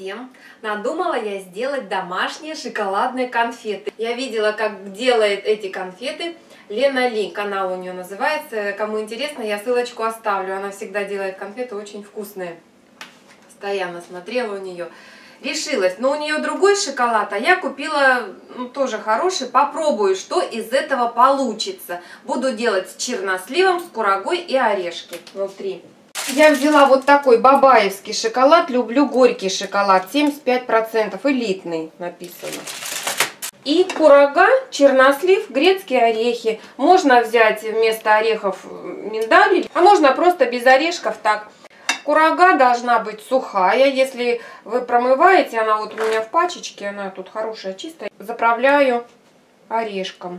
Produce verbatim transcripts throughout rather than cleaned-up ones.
всем! Надумала я сделать домашние шоколадные конфеты. Я видела, как делает эти конфеты Лена Ли, канал у нее называется. Кому интересно, я ссылочку оставлю. Она всегда делает конфеты очень вкусные. Постоянно смотрела у нее. Решилась, но у нее другой шоколад, а я купила ну, тоже хороший. Попробую, что из этого получится. Буду делать с черносливом, с курагой и орешки внутри. Я взяла вот такой бабаевский шоколад. Люблю горький шоколад. семьдесят пять процентов. Элитный написано. И курага, чернослив, грецкие орехи. Можно взять вместо орехов миндаль, а можно просто без орешков так. Курага должна быть сухая. Если вы промываете, она вот у меня в пачечке, она тут хорошая, чистая. Заправляю орешком.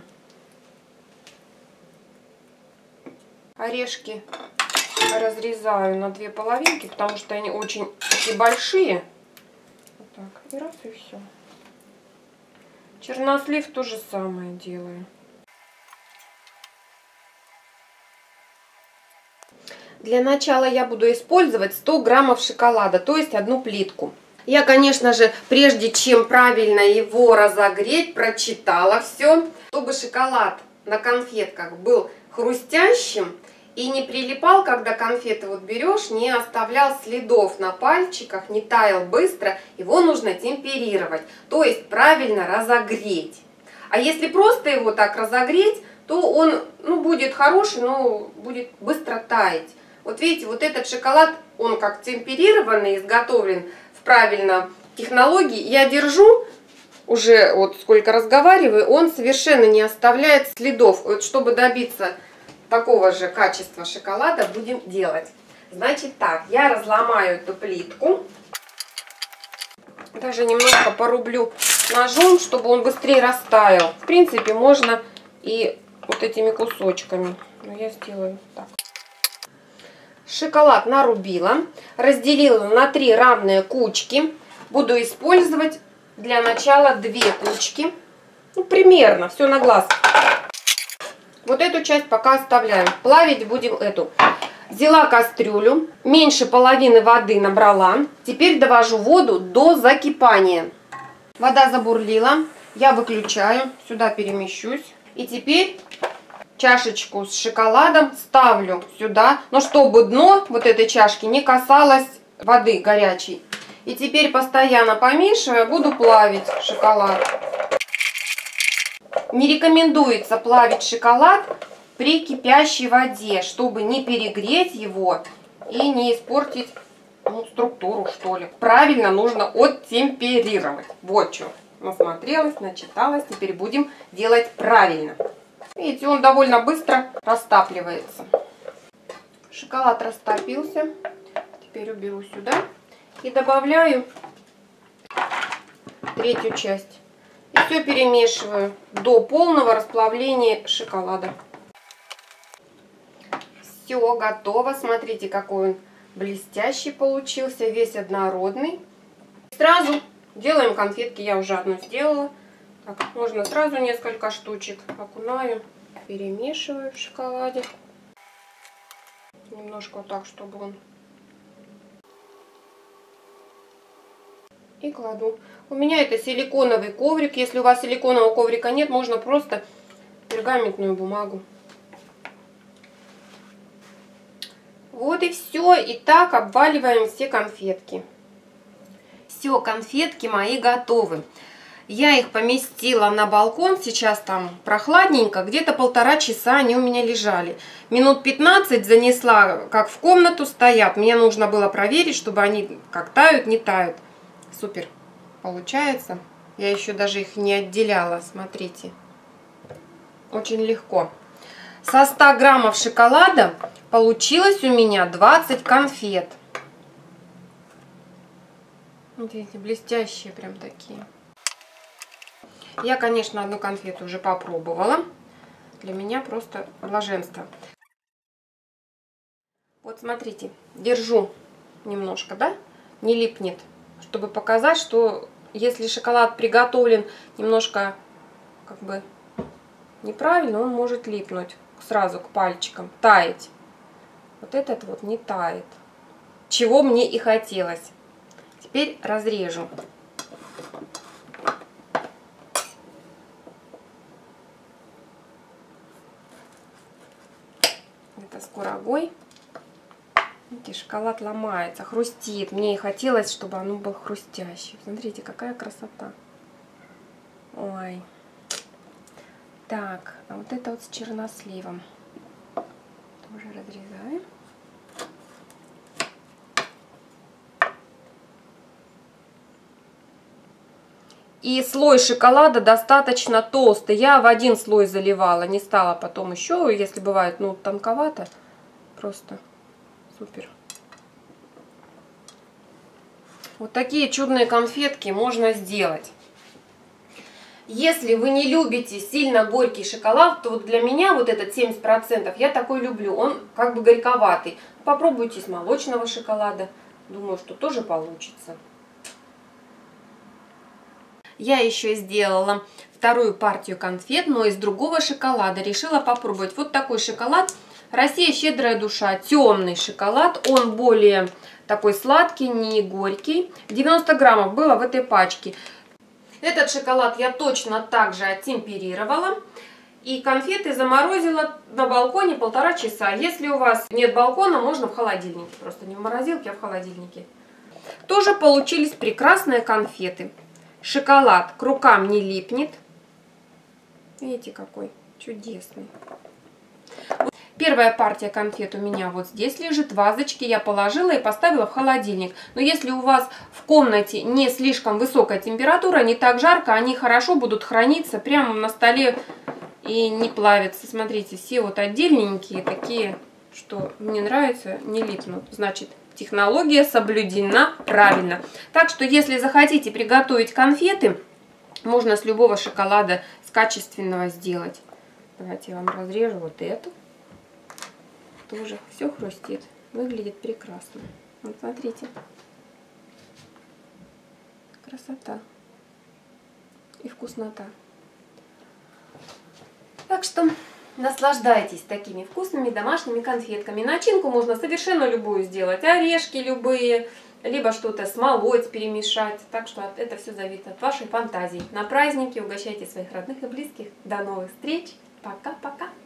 Орешки разрезаю на две половинки, потому что они очень такие большие. Вот так, и раз, и все. Чернослив то же самое делаю. Для начала я буду использовать сто граммов шоколада, то есть одну плитку. Я, конечно же, прежде чем правильно его разогреть, прочитала все, чтобы шоколад на конфетках был хрустящим и не прилипал, когда конфеты вот берешь, не оставлял следов на пальчиках, не таял быстро. Его нужно темперировать, то есть правильно разогреть. А если просто его так разогреть, то он ну, будет хороший, но будет быстро таять. Вот видите, вот этот шоколад, он как темперированный, изготовлен в правильной технологии. Я держу, уже вот сколько разговариваю, он совершенно не оставляет следов. Вот чтобы добиться такого же качества шоколада, будем делать. Значит так, я разломаю эту плитку. Даже немножко порублю ножом, чтобы он быстрее растаял. В принципе, можно и вот этими кусочками. Но я сделаю так. Шоколад нарубила, разделила на три равные кучки. Буду использовать для начала две кучки. Ну, примерно, все на глаз. Вот эту часть пока оставляем. Плавить будем эту. Взяла кастрюлю, меньше половины воды набрала. Теперь довожу воду до закипания. Вода забурлила. Я выключаю, сюда перемещусь. И теперь чашечку с шоколадом ставлю сюда, но чтобы дно вот этой чашки не касалось воды горячей. И теперь постоянно помешивая, буду плавить шоколад. Не рекомендуется плавить шоколад при кипящей воде, чтобы не перегреть его и не испортить ну, структуру, что ли. Правильно нужно оттемперировать. Вот что. Насмотрелась, начиталась. Теперь будем делать правильно. Видите, он довольно быстро растапливается. Шоколад растопился. Теперь уберу сюда. И добавляю третью часть. И все перемешиваю до полного расплавления шоколада. Все готово. Смотрите, какой он блестящий получился. Весь однородный. Сразу делаем конфетки. Я уже одну сделала. Так, можно сразу несколько штучек. Окунаю, перемешиваю в шоколаде. Немножко вот так, чтобы он... И кладу. У меня это силиконовый коврик. Если у вас силиконового коврика нет, можно просто пергаментную бумагу. Вот и все. И так обваливаем все конфетки. Все, конфетки мои готовы. Я их поместила на балкон, сейчас там прохладненько, где-то полтора часа они у меня лежали. Минут пятнадцать занесла, как в комнату стоят. Мне нужно было проверить, чтобы они как тают, не тают. Супер получается. Я еще даже их не отделяла, смотрите. Очень легко. Со ста граммов шоколада получилось у меня двадцать конфет. Вот эти блестящие прям такие. Я, конечно, одну конфету уже попробовала. Для меня просто блаженство. Вот смотрите, держу немножко, да, не липнет. Чтобы показать, что если шоколад приготовлен немножко как бы неправильно, он может липнуть сразу к пальчикам, таять. Вот этот вот не тает. Чего мне и хотелось. Теперь разрежу. Это с курагой. Видите, шоколад ломается, хрустит. Мне и хотелось, чтобы оно было хрустящее. Смотрите, какая красота. Ой. Так, а вот это вот с черносливом. Тоже разрезаем. И слой шоколада достаточно толстый. Я в один слой заливала, не стала потом еще, если бывает, ну, тонковато. Просто супер. Вот такие чудные конфетки можно сделать. Если вы не любите сильно горький шоколад, то вот для меня вот этот семьдесят процентов я такой люблю. Он как бы горьковатый. Попробуйте с молочного шоколада. Думаю, что тоже получится. Я еще сделала вторую партию конфет, но из другого шоколада. Решила попробовать вот такой шоколад. Россия щедрая душа. Темный шоколад. Он более такой сладкий, не горький. девяносто граммов было в этой пачке. Этот шоколад я точно так же оттемперировала. И конфеты заморозила на балконе полтора часа. Если у вас нет балкона, можно в холодильнике. Просто не в морозилке, а в холодильнике. Тоже получились прекрасные конфеты. Шоколад к рукам не липнет. Видите, какой чудесный. Первая партия конфет у меня вот здесь лежит. В вазочке я положила и поставила в холодильник. Но если у вас в комнате не слишком высокая температура, не так жарко, они хорошо будут храниться прямо на столе и не плавятся. Смотрите, все вот отдельненькие такие, что мне нравится, не липнут. Значит, технология соблюдена правильно. Так что, если захотите приготовить конфеты, можно с любого шоколада, с качественного сделать. Давайте я вам разрежу вот эту. Тоже все хрустит. Выглядит прекрасно. Вот смотрите. Красота. И вкуснота. Так что наслаждайтесь такими вкусными домашними конфетками. Начинку можно совершенно любую сделать. Орешки любые, либо что-то смолоть, перемешать. Так что это все зависит от вашей фантазии. На праздники угощайте своих родных и близких. До новых встреч. Пока-пока.